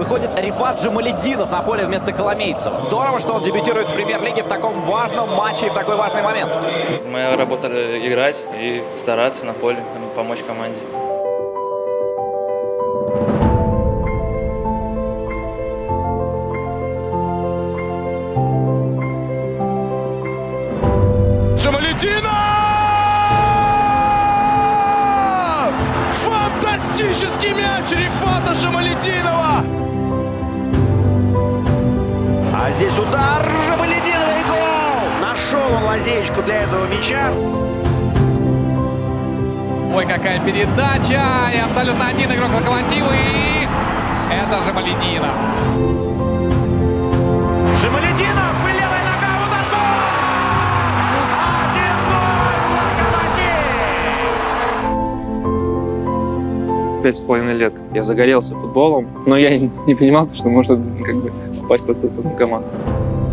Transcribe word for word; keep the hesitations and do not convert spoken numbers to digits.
выходит Рифат Джамалетдинов на поле вместо Коломейцева. Здорово, что он дебютирует в премьер-лиге в таком важном матче и в такой важный момент. Моя работа — играть и стараться на поле, помочь команде. Джамалетдинов! Фантастический мяч Рифата Джамалетдинова! А здесь удар Джамалетдинова и гол! Нашел он лазеечку для этого мяча. Ой, какая передача! И абсолютно один игрок Локомотива, и это Джамалетдинов. Джамалетдинов и левая нога, удар, гол! один ноль Локомотив! Пять с половиной лет я загорелся футболом, но я не понимал, что можно как бы попасть в эту команду.